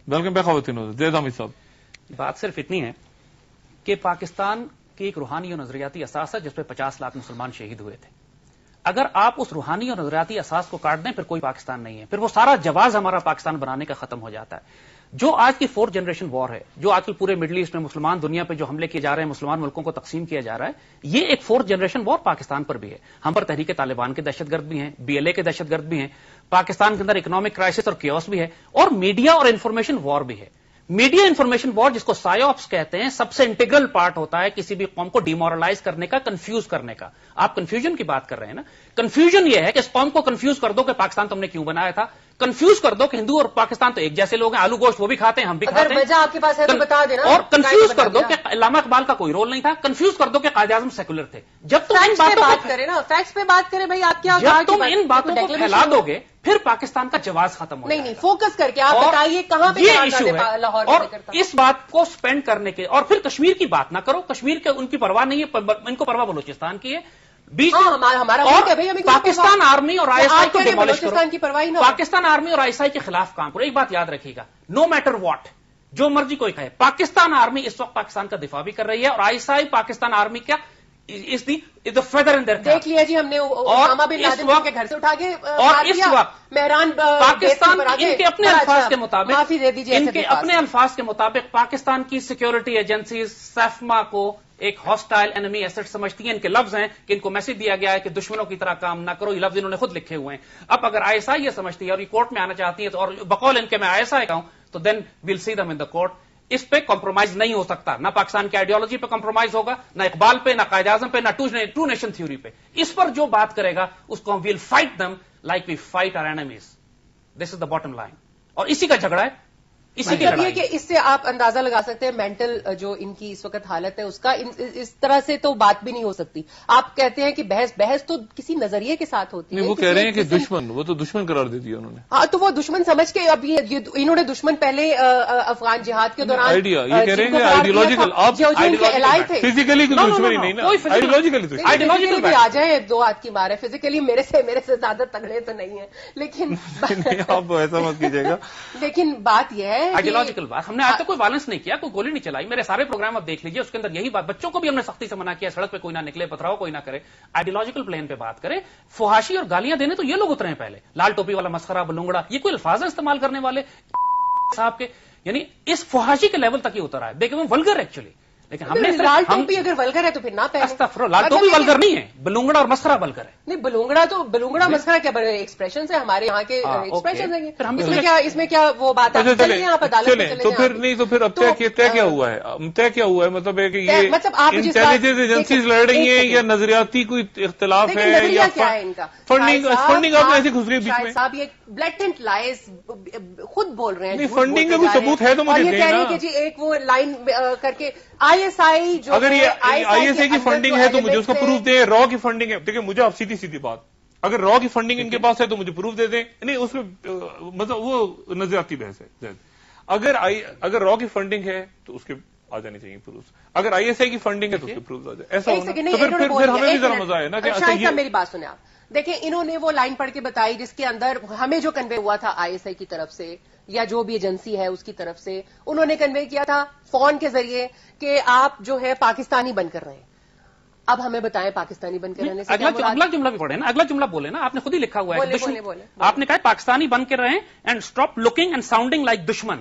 Welcome back ख़वातीन। ज़ैद हामिद साहब, बात सिर्फ इतनी है कि पाकिस्तान की एक रूहानी और नजरियाती असास है जिस पे 50 लाख मुसलमान शहीद हुए थे। अगर आप उस रूहानी और नजरियाती असास को काट दें फिर कोई पाकिस्तान नहीं है, फिर वो सारा जवाज हमारा पाकिस्तान बनाने का खत्म हो जाता है। जो आज की 4th जनरेशन वॉर है, जो आजकल पूरे मिडिल ईस्ट में मुसलमान दुनिया पे जो हमले किए जा रहे हैं, मुसलमान मुल्कों को तकसीम किया जा रहा है, ये एक 4th जनरेशन वॉर पाकिस्तान पर भी है। हम पर तहरीक तालिबान के दहशतगर्द भी हैं, BLA के दहशतगर्द भी हैं, पाकिस्तान के अंदर इकोनॉमिक क्राइसिस और कियोस भी है, और मीडिया और इंफॉर्मेशन वॉर भी है। मीडिया इंफॉर्मेशन वॉर, जिसको सायोप्स कहते हैं, सबसे इंटीग्रल पार्ट होता है किसी भी कौम को डिमोरलाइज करने का, कंफ्यूज करने का। आप कंफ्यूजन की बात कर रहे हैं ना, कंफ्यूजन ये है कि इस कौम को कंफ्यूज कर दो कि पाकिस्तान तुमने क्यों बनाया था, कंफ्यूज कर दो कि हिंदू और पाकिस्तान तो एक जैसे लोग हैं, आलू गोश्त वो भी खाते हैं, हम भी खाते हैं। वजह आपके पास है तो बता देना। और कंफ्यूज कर दो कि अल्लामा इकबाल का कोई रोल नहीं था, कंफ्यूज कर दो कि कायदे आज़म सेकुलर थे। जब तुम इन बातों बात करें ना, फैक्ट्स पे बात करें भाई, आप क्या, जब तुम इन बातों को फैला दोगे फिर पाकिस्तान का जवाब खत्म हो जाएगा। नहीं, फोकस करके आप बताइए कहां पे ये इशू है। लाहौर और इस बात को स्पेंड करने के, और फिर कश्मीर की बात ना करो, कश्मीर के उनकी परवाह नहीं है, इनको परवाह बलूचिस्तान की है। बीच हमारा और पाकिस्तान आर्मी और ISI को डिमोलिश करो, की परवाह ना, पाकिस्तान आर्मी और ISI के खिलाफ काम करो। एक बात याद रखिएगा, नो मैटर व्हाट, जो मर्जी कोई कहे, पाकिस्तान आर्मी इस वक्त पाकिस्तान का दिफा भी कर रही है, और ISI पाकिस्तान आर्मी क्या is the feather in their cap. देख लिया जी हमने ओसामा बिन लादेन के घर से उठा के, और इस वक्त मेहरान पाकिस्तान इनके अपने अल्फाज के मुताबिक, माफी दे दीजिए, इनके अपने अल्फाज के मुताबिक पाकिस्तान की सिक्योरिटी एजेंसी सैफमा को एक हॉस्टाइल एनिमी एसेट समझती है। इनके लफ्ज हैं कि इनको मैसेज दिया गया है कि दुश्मनों की तरह काम ना करो, ये लफ्ज इन्होंने खुद लिखे हुए हैं। अब अगर ISI ये समझती है और ये कोर्ट में आना चाहती है, तो और बकौल इनके मैं ISI का हूं, तो then will see them in the court. इस पे कॉम्प्रोमाइज नहीं हो सकता, ना पाकिस्तान की आइडियोलॉजी पे कॉम्प्रोमाइज होगा, ना इकबाल पे, ना कायदे आज़म पे, ना टू नेशन थ्योरी पे। इस पर जो बात करेगा उसको हम will fight them like we fight our enemies. This is the bottom line, और इसी का झगड़ा है, इसी के लिए कि इससे आप अंदाजा लगा सकते हैं मेंटल जो इनकी इस वक्त हालत है उसका। इस तरह से तो बात भी नहीं हो सकती। आप कहते हैं कि बहस तो किसी नजरिए के साथ होती है। वो कह रहे हैं कि दुश्मन, वो तो दुश्मन करार दे दिया उन्होंने। हाँ, तो वो दुश्मन समझ के अब ये इन्होंने दुश्मन पहले अफगान जिहाद के दौरान आइडिया, ये कह रहे हैं कि आइडियोलॉजिकल, आप एलाय थे, फिजिकली दुश्मनी नहीं ना, आइडियोलॉजिकल भी आ जाए, दो हाथ की मार है। फिजिकली मेरे से ज्यादा तगड़े तो नहीं है, लेकिन आप ऐसा मत कीजिएगा। लेकिन बात यह है आइडियोलॉजिकल बात, हमने आज तक कोई वायलेंस नहीं किया, कोई गोली नहीं चलाई। मेरे सारे प्रोग्राम आप देख लीजिए, उसके अंदर यही बात, बच्चों को भी हमने सख्ती से मना किया, सड़क पे कोई ना निकले, पथराव कोई ना करे। आइडियोलॉजिकल प्लेन पे बात करें, फुहाशी और गालियां देने तो ये लोग उतरे हैं पहले, लाल टोपी वाला मस्खरा, बलूंगड़ा, ये कोई अल्फाज इस्तेमाल करने वाले साहब के, यानी इस फुहाशी के लेवल तक ही उतर है। देखिए वल्गर एक्चुअली, लेकिन हमने लाल टोपी अगर वल्गर है तो फिर ना पहने। लाल टोपी वल्गर नहीं है, बलूंगड़ा और मस्खरा वल्गर है। नहीं, बलूंगड़ा मस्खरा क्या बड़े एक्सप्रेशन है, हमारे यहाँ के एक्सप्रेशन है। फिर हम इसमें क्या वो बात है, यहाँ पर तो फिर नहीं, तो फिर अब तय क्या हुआ है, तय क्या हुआ है, मतलब है कि ये मतलब आप इंटेलिजेंस एजेंसीज लड़ रही हैं या नजरियाती कोई इख्तलाफ है, या क्या है इनका फंडिंग आप ऐसी घुस रही बीच में। साहब ये ब्लैटेंट लाइज खुद बोल रहे हैं, फंडिंग का कोई सबूत है तो मुझे देना। कि जी एक वो लाइन करके ISI जो, अगर ये ISI की फंडिंग है तो मुझे उसका प्रूफ दे। रॉ की फंडिंग है, देखिए मुझे आप सीधी सीधी बात, अगर रॉ की फंडिंग इनके पास है तो मुझे प्रूफ दे दें। नहीं, उसमें मतलब वो नजरियाती बहस है। अगर रॉ की फंडिंग है तो उसके आ जाने चाहिए प्रूफ, अगर ISI की फंडिंग है तो उसके प्रूफ आ जाए। ऐसा होना तो फिर हमें भी जरा मजा है ना कि अच्छा ये। मेरी बात सुने आप, देखिए इन्होंने वो लाइन पढ़ के बताई जिसके अंदर हमें जो कन्वे हुआ था ISI की तरफ से या जो भी एजेंसी है उसकी तरफ से, उन्होंने कन्वे किया था फोन के जरिए कि आप जो है पाकिस्तानी बन कर रहे हैं। अब हमें बताएं पाकिस्तानी बनकर रहने से अगला जुमला भी पढ़े ना, अगला जुमला बोले ना, आपने खुद ही लिखा हुआ है। बोले। आपने कहा पाकिस्तानी बन के रहे and stop looking and sounding like दुश्मन।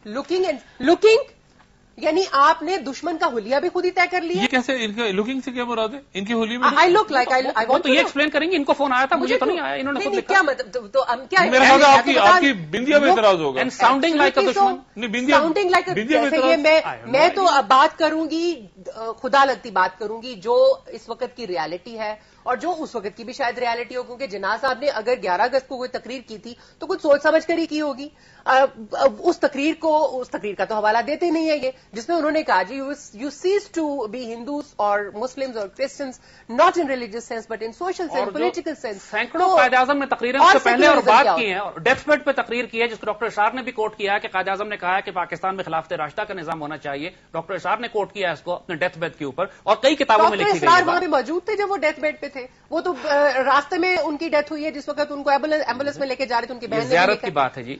लुकिंग यानी आपने दुश्मन का हुलिया भी खुद ही तय कर लिया। ये कैसे, इनका लुकिंग से क्या मुराद है, इनके हुलिया में? I look like I want to ये एक्सप्लेन करेंगे। इनको फोन आया था, मुझे तो नहीं आया, इन्होंने खुद लिखा। क्या मतलब, तो हम क्या, मेरा ख्याल है आपकी बिंदिया में इतराज होगा। एंड साउंडिंग लाइक अ दुश्मन, नहीं बिंदिया, साउंडिंग लाइक मैं तो अब बात करूंगी, खुदा लगती बात करूंगी जो इस वक्त की रियलिटी है और जो उस वक्त की भी शायद रियलिटी हो, क्योंकि जिन्ना साहब ने अगर 11 अगस्त को कोई तकरीर की थी तो कुछ सोच समझ कर ही की होगी। उस तकरीर का तो हवाला देते नहीं है ये جس میں انہوں نے کہا جی you cease to be Hindus اور مسلمز اور Christians not in religious sense but in social sense political sense. سینکڑوں قائد اعظم نے تقریریں اس سے پہلے اور بات کی ہیں اور ڈیتھ بیڈ پہ تقریر کی ہے جس کو ڈاکٹر اشار نے بھی کوٹ کیا ہے کہ قائد اعظم نے کہا ہے کہ پاکستان میں خلافت راشدہ کا نظام ہونا چاہیے. ڈاکٹر اشار نے کوٹ کیا ہے اس کو اپنے ڈیتھ بیڈ کے اوپر اور کئی کتابوں میں لکھی گئی ہے. وہاں پہ موجود تھے جب وہ ڈیتھ بیڈ پہ تھے. وہ تو راستے میں ان کی ڈیتھ ہوئی ہے جس وقت ان کو ایمبولینس میں لے کے جا رہے تھے. ان کی بہن زیارت کی بات ہے جی.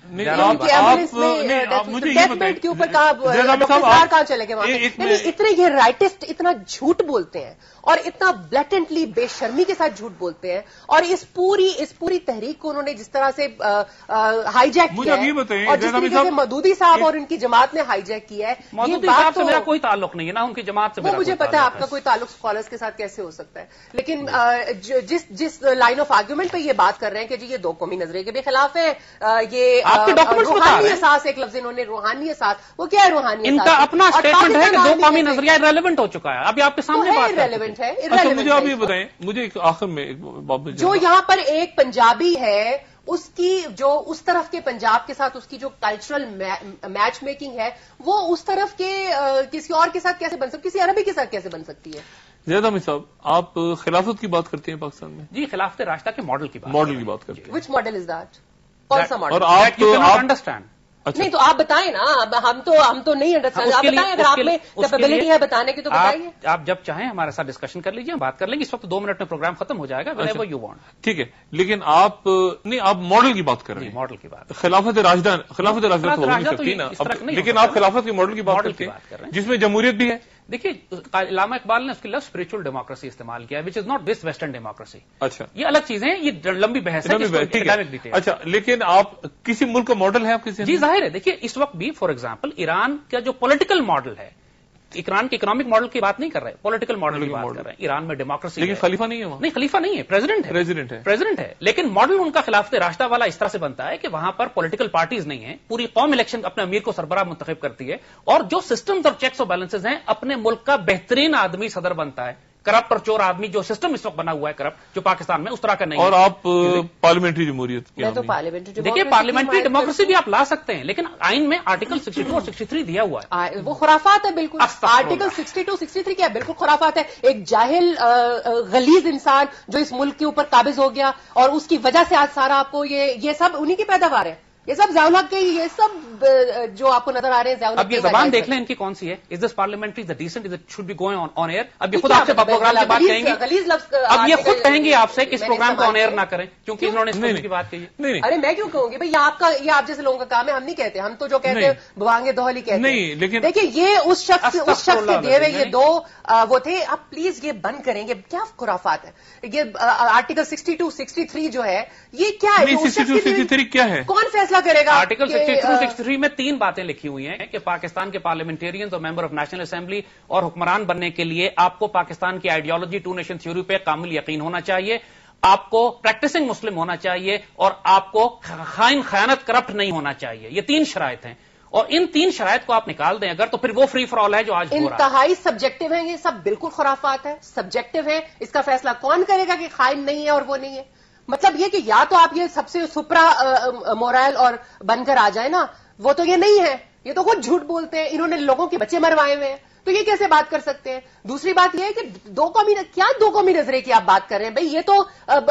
ڈیتھ بیڈ کے اوپر کہاں چلے گئے وہاں. اتنے یہ رائٹسٹ اتنا جھوٹ بولتے ہیں اور اتنا بلیٹنٹلی بے شرمی کے ساتھ جھوٹ بولتے ہیں اور اس پوری تحریک کو انہوں نے جس طرح سے ہائی جیک کیا ہے اور جس طریقے سے مودودی صاحب اور ان کی جماعت نے ہائی جیک کیا ہے. مودودی صاحب سے میرا کوئی تعلق نہیں ہے نا ان کی جماعت سے. وہ مجھے پتا ہے آپ کا کوئی تعلق اسکالرس کے ساتھ کیسے ہو سکتا ہے لیکن جس لائن آف آرگیومنٹ پہ یہ بات کر رہے ہیں کہ جی یہ دو قومی نظریے کے بھی خلاف ہے. یہ روحانی احساس ایک لفظ انہوں نے روحانی احساس. وہ کیا ہے روحانی احساس؟ ان کا اپنا اسٹیٹمنٹ ہے کہ دو قومی نظریہ ریلیونٹ ہو چکا ہے. ابھی آپ کے سامنے بات ریلیونٹ ہے. مجھے آپ یہ بتائیں مجھے آخر میں جو یہاں پر ایک پنجابی ہے اس کی جو اس طرف کے پنجاب کے ساتھ اس کی جو کلچرل میچ میکنگ ہے وہ اس طرف کے کسی اور کے ساتھ کیسے بن سکتی, کسی عربی کے ساتھ کیسے بن سکتی ہے؟ زید حامد صاحب آپ خلافت کی بات کرتے ہیں پاکستان میں؟ جی خلافت راشدہ کے ماڈل کی بات کرتے ہیں. Which model is that? کون سا ماڈل؟ اور آپ انڈرسٹینڈ نہیں تو آپ بتائیں نا. ہم تو نہیں انڈرسٹینڈ. آپ بتائیں اگر آپ میں کیپیبلٹی ہے بتانے کی تو بتائیے. آپ جب چاہیں ہمارے ساتھ ڈسکشن کر لیجیے, ہم بات کر لیں گے. اس وقت 2 منٹ میں پروگرام ختم ہو جائے گا. whenever you want. ٹھیک ہے لیکن آپ نہیں آپ ماڈل کی بات کر رہے ہیں. ماڈل کی بات خلافت راشدہ تو ہو نہیں سکتی نا لیکن آپ خلافت کے ماڈل کی بات کرتے ہیں جس میں جمہوریت بھی ہے. دیکھیے علامہ اقبال نے اس کی لفظ اسپرچل ڈیموکریسی استعمال کیا ہے which is not this western democracy. اچھا یہ الگ چیزیں ہیں, یہ لمبی بحث ہے. اچھا لیکن آپ کسی ملک کا ماڈل ہے آپ کسی؟ جی ظاہر ہے. دیکھیے اس وقت بھی فار ایگزامپل ایران کا جو پولیٹیکل ماڈل ہے, ایران کے اکنامک ماڈل کی بات نہیں کر رہے, پولیٹیکل ماڈل کی بات کر رہے ہیں. ایران میں ڈیموکریسی لیکن خلیفہ نہیں ہے وہاں. نہیں خلیفہ نہیں ہے, پریزیڈنٹ ہے. لیکن ماڈل ان کا خلافت راشدہ والا اس طرح سے بنتا ہے کہ وہاں پر پولیٹیکل پارٹیز نہیں ہیں, پوری قوم الیکشن اپنے امیر کو سربراہ منتخب کرتی ہے اور جو سسٹمز اور چیکس اور بیلنسز ہیں اپنے ملک کا بہترین آدمی صدر بنتا ہے. کرپٹ اور چور آدمی جو سسٹم اس وقت بنا ہوا ہے کرپٹ جو پاکستان میں اس طرح کا نہیں ہے. اور آپ پارلیمنٹری جمہوریت دیکھیے پارلیمنٹری ڈیموکریسی بھی آپ لا سکتے ہیں لیکن آئین میں آرٹیکل 62 اور 63 دیا ہوا ہے. وہ خرافات ہے بالکل. آرٹیکل 62 63 کیا بالکل خرافات ہے. ایک جاہل غلیظ انسان جو اس ملک کے اوپر قابض ہو گیا اور اس کی وجہ سے آج سارا آپ کو یہ سب انہی کی پیداوار ہے. یہ سب ضیاء کے یہ سب جو آپ کو نظر آ رہے ہیں ضیاء. اب یہ زبان دیکھ لیں ان کی کون سی ہے. Is this parliamentary is decent, is it should be going on air. اب یہ خود آپ سے پروگرام کی بات کہیں گے, اب یہ خود کہیں گے آپ سے کہ اس پروگرام کو آن ایئر نہ کریں کیونکہ انہوں نے اس کی بات کہی ہے. ارے میں کیوں کہوں گی بھائی یہ آپ جیسے لوگوں کا کام ہے. ہم نہیں کہتے, ہم تو جو کہتے ہیں بوانگے دوہلی کہتے ہیں. دیکھیے یہ اس شخص کے دیے ہوئے یہ دو وہ تھے. آپ پلیز یہ بند کریں گے, کیا خرافات ہے. یہ آرٹیکل 62 63 جو ہے یہ کیا ہے, 63 کیا ہے, کون فیصلہ کرے گا؟ آرٹیکل 63 میں 3 باتیں لکھی ہوئی ہیں کہ پاکستان کے پارلیمنٹیرینز اور ممبر آف نیشنل اسمبلی اور حکمران بننے کے لیے آپ کو پاکستان کی آئیڈیالوجی 2 نیشن تھیوری پہ کامل یقین ہونا چاہیے, آپ کو پریکٹسنگ مسلم ہونا چاہیے اور آپ کو خیانت کرپٹ نہیں ہونا چاہیے. یہ 3 شرائط ہیں اور ان 3 شرائط کو آپ نکال دیں اگر تو پھر وہ فری فار آل ہے جو آج ہو رہا ہے. انتہائی سبجیکٹو ہیں یہ سب, بالکل خرافات ہے, سبجیکٹو ہے. اس کا فیصلہ کون کرے گا کہ خائن نہیں ہے اور وہ نہیں ہے؟ مطلب یہ کہ یا تو آپ یہ سب سے سپرا مورائل اور بن کر آ جائیں نا, وہ تو یہ نہیں ہے. یہ تو خود جھوٹ بولتے ہیں. انہوں نے لوگوں کے بچے مروائے ہوئے ہیں تو یہ کیسے بات کر سکتے ہیں؟ دوسری بات یہ ہے کہ دو قومی نظریے کی آپ بات کر رہے ہیں. بھئی یہ تو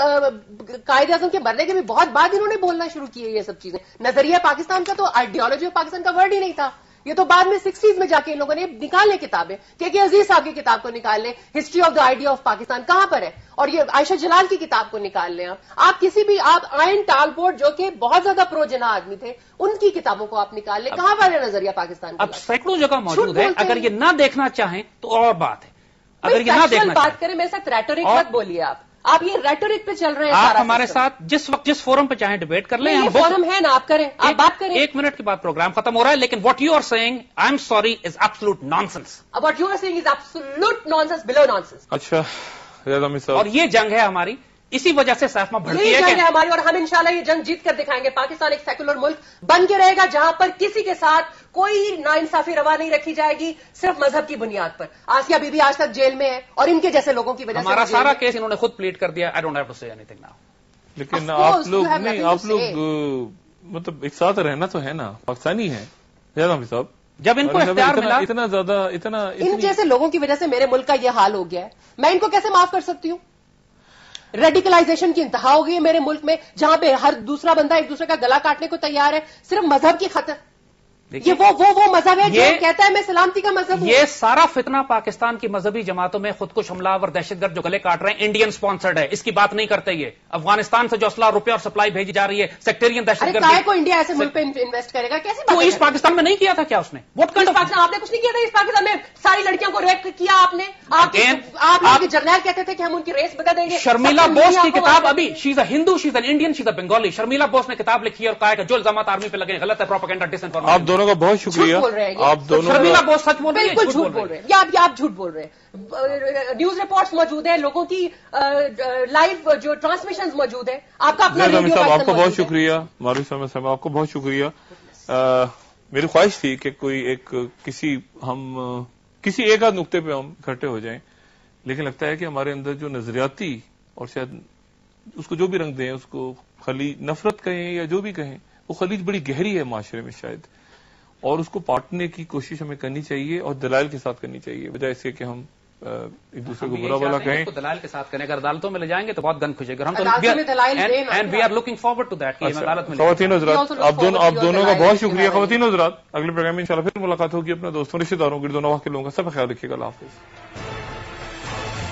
قائد اعظم کے مرنے کے بھی بہت بعد انہوں نے بولنا شروع کیے یہ سب چیزیں. نظریہ پاکستان کا تو آئیڈیالوجی آف پاکستان کا ورڈ ہی نہیں تھا. یہ تو بعد میں 60s میں جا کے ان لوگوں نے نکال لیں کتابیں کہ عزیز صاحب کی کتاب کو نکال لیں, history of the idea of Pakistan کہاں پر ہے, اور یہ عائشہ جلال کی کتاب کو نکال لیں. آپ کسی بھی آپ آئن ٹالبورٹ جو کہ بہت زیادہ پرو جنا آدمی تھے ان کی کتابوں کو آپ نکال لیں. کہاں پر ہے نظریہ پاکستان؟ اب سینکڑوں جگہ موجود ہے. اگر یہ نہ دیکھنا چاہیں تو اور بات ہے. اگر یہ نہ دیکھنا بات کریں میرے ساتھ ریٹورک مت بولیے. آپ یہ ریٹورک پہ چل رہے ہیں. آپ ہمارے ساتھ جس وقت جس فورم پہ چاہیں ڈیبیٹ کر لیں. یہ فورم ہے نا, آپ کریں, آپ بات کریں. 1 منٹ کے بعد پروگرام ختم ہو رہا ہے. لیکن what you are saying I am sorry is absolute nonsense. What you are saying is absolute nonsense, blue nonsense. اچھا اور یہ جنگ ہے ہماری, اسی وجہ سے سیفما بڑھتی ہے. یہ جنگ ہے ہماری اور ہم انشاءاللہ یہ جنگ جیت کر دکھائیں گے. پاکستان ایک سیکولر ملک بن کے رہے گا جہاں پر کسی کے ساتھ کوئی ناانصافی روا نہیں رکھی جائے گی, صرف مذہب کی بنیاد پر. آسیہ بی بی آج تک جیل میں ہے اور ان کے جیسے لوگوں کی وجہ سے ہمارا سارا کیس انہوں نے خود پلیڈ کر دیا. آئی ڈونٹ ہیو ٹو سے اینی تھنگ ناؤ. لیکن آپ لوگ مطلب ایک ساتھ رہنا تو ہے نا, پاکستانی ہے. زید حامد صاحب جب ان کو اختیار ملا اتنا زیادہ ان جیسے لوگوں کی وجہ سے میرے ملک کا یہ حال ہو گیا ہے، میں ان کو کیسے معاف کر سکتی ہوں؟ ریڈیکلائزیشن کی انتہا ہو گئی ہے میرے ملک میں، جہاں پہ ہر دوسرا بندہ ایک دوسرے کا گلا کاٹنے کو تیار ہے صرف مذہب کی خاطر. یہ وہ مذہب ہے جو کہتا ہے میں سلامتی کا مذہب ہوں. یہ سارا فتنہ پاکستان کی مذہبی جماعتوں میں خود کش حملہ اور دہشت گرد جو گلے کاٹ رہے ہیں انڈین سپانسرڈ ہے. اس کی بات نہیں کرتے. یہ افغانستان سے جو اسلحہ روپے اور سپلائی بھیجی جا رہی ہے سیکٹرین دہشت گرد. کائے کو انڈیا ایسے ملک پہ انویسٹ کرے گا؟ کیسے تو ایسٹ پاکستان میں نہیں کیا تھا کیا اس نے؟ پاکستان آپ نے کچھ نہیں کیا تھا. اس پاکستان میں ساری لڑکیوں کو ریپ کیا آپ نے. آپ جرنیل کہتے تھے کہ ہم ان کی ریس بتا دیں گے. شرمیلا بوس کی کتاب ابھی she is a Hindu she is an Indian she is a Bengali. Sharmila Bose نے کتاب لکھی اور کہا کہ جو الزامات آرمی پہ لگے غلط ہے پروپیگنڈا ڈس انفارمیشن. آپ دونوں کا بہت شکریہ. آپ دونوں شرمیلا بوس سچ بول رہی ہے بالکل جھوٹ بول رہے ہیں. آپ جھوٹ بول رہے ہیں. نیوز رپورٹس موجود ہیں، لوگوں کی لائیو جو ٹرانسمیشن موجود ہے. آپ کا اپنا ریڈیو صاحب آپ کو بہت شکریہ. معروف صاحب آپ کو بہت شکریہ. میری خواہش تھی کہ کوئی کسی ایک آدھ نقطے پہ ہم اکٹھے ہو جائیں، لیکن لگتا ہے کہ ہمارے اندر جو نظریاتی اور شاید اس کو جو بھی رنگ دیں، اس کو نفرت کہیں یا جو بھی کہیں، وہ خلیج بڑی گہری ہے معاشرے میں شاید، اور اس کو پاٹنے کی کوشش ہمیں کرنی چاہیے اور دلائل کے ساتھ کرنی چاہیے، بجائے اس کے کہ ہم ایک دوسرے کو برا بھلا کہیں. دلائل کے ساتھ کریں. اگر عدالتوں میں لے جائیں گے تو بہت گن کھجے گا. ہم and we are looking forward to that. خواتین حضرات آپ دونوں کا بہت شکریہ. خواتین حضرات اگلے پروگرام میں انشاءاللہ پھر ملاقات ہوگی. اپنے دوستوں رشتے داروں گردوں نواح کے لوگوں کا سب خیال رکھیے گا. اللہ حافظ.